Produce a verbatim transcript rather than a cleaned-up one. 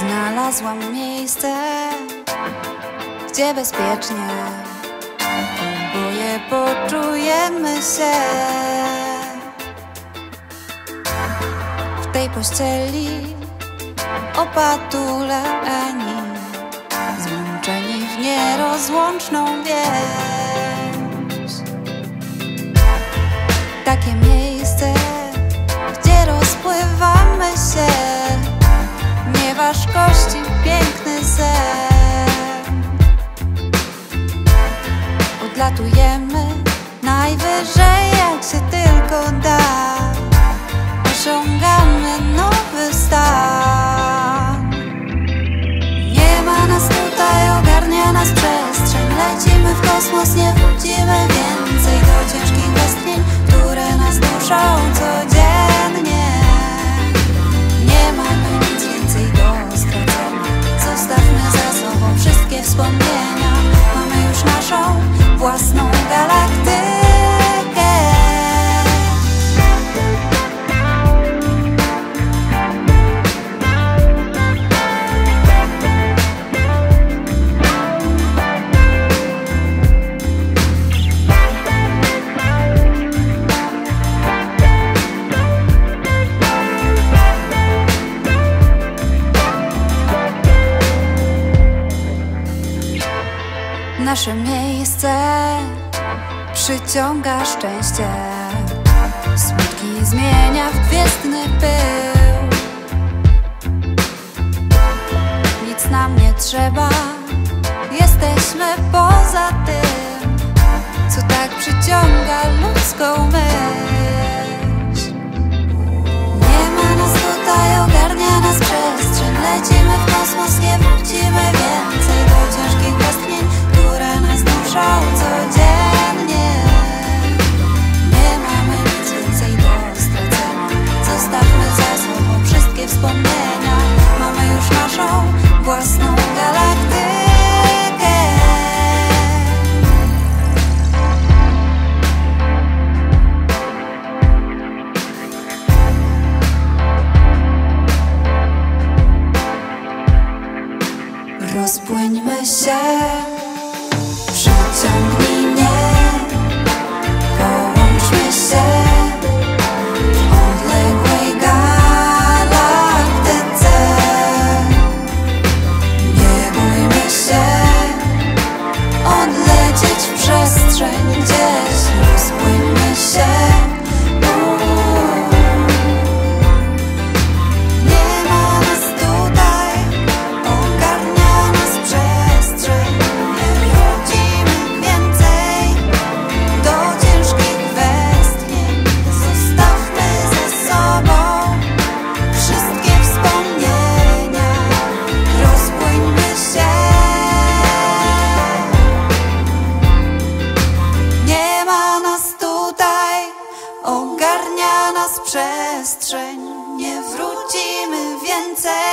Znalazłam miejsce, gdzie bezpiecznie oboje poczujemy się. W tej pościeli opatuleni, złączeni w nierozłączną więź. Takie miejsce, gdzie rozpływamy się, nie ważkości piękny sen. Odlatujemy najwyżej jak się tylko da, osiągamy nowy stan. Nie ma nas tutaj, ogarnia nas przestrzeń, lecimy w kosmos, nie wrócimy więcej do ciężkich westchnień, które nas duszą codziennie. Nie mamy nic więcej do stracenia, zostawmy za sobą wszystkie wspomnienia. Mamy już naszą własną galaktykę. Nasze miejsce przyciąga szczęście, smutki zmienia w gwiezdny pył. Nic nam nie trzeba, jesteśmy poza tym, co tak przyciąga ludzką myśl. Nie ma nas tutaj, ogarnia nas przestrzeń, lecimy w kosmos, nie wrócimy więcej do ciężkich westchnień, które nas duszą codziennie. Nie mamy nic więcej do stracenia, zostawmy za sobą wszystkie wspomnienia. Mamy już naszą własną galaktykę. Rozpłyńmy się, przyciągnij mnie, połączmy się w odległej galaktyce. Nie bójmy się odlecieć w przestrzeń gdzieś, rozpłyńmy się. Ogarnia nas przestrzeń, nie wrócimy więcej.